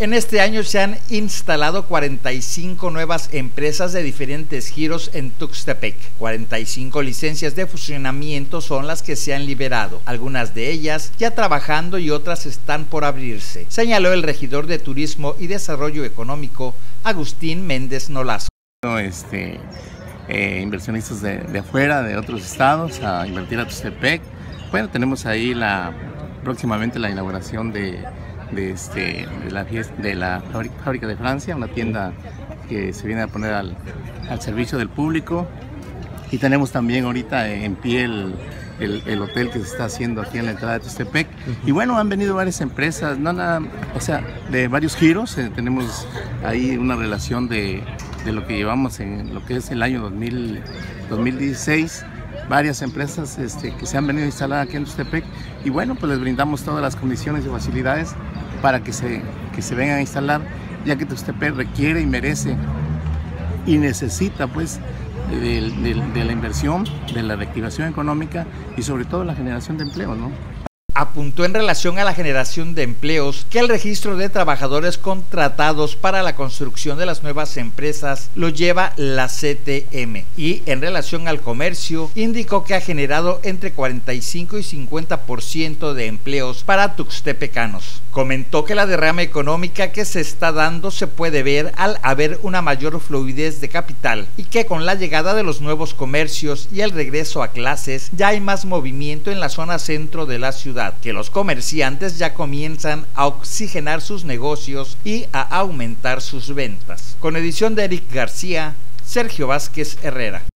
En este año se han instalado 45 nuevas empresas de diferentes giros en Tuxtepec. 45 licencias de funcionamiento son las que se han liberado, algunas de ellas ya trabajando y otras están por abrirse, señaló el regidor de Turismo y Desarrollo Económico, Agustín Méndez Nolasco. Inversionistas de afuera, de otros estados, a invertir a Tuxtepec. Bueno, tenemos ahí próximamente la inauguración de la fábrica de Francia, una tienda que se viene a poner al servicio del público, y tenemos también ahorita en pie el hotel que se está haciendo aquí en la entrada de Tuxtepec. Y bueno, han venido varias empresas, de varios giros. Tenemos ahí una relación de lo que llevamos en lo que es el año 2016, varias empresas que se han venido a instalar aquí en Tuxtepec, y bueno, pues les brindamos todas las condiciones y facilidades para que se vengan a instalar, ya que Tuxtepec requiere y merece y necesita pues de la inversión, de la reactivación económica y sobre todo la generación de empleo, ¿no? Apuntó en relación a la generación de empleos que el registro de trabajadores contratados para la construcción de las nuevas empresas lo lleva la CTM, y en relación al comercio indicó que ha generado entre 45 y 50% de empleos para tuxtepecanos. Comentó que la derrama económica que se está dando se puede ver al haber una mayor fluidez de capital, y que con la llegada de los nuevos comercios y el regreso a clases ya hay más movimiento en la zona centro de la ciudad, que los comerciantes ya comienzan a oxigenar sus negocios y a aumentar sus ventas. Con edición de Eric García, Sergio Vázquez Herrera.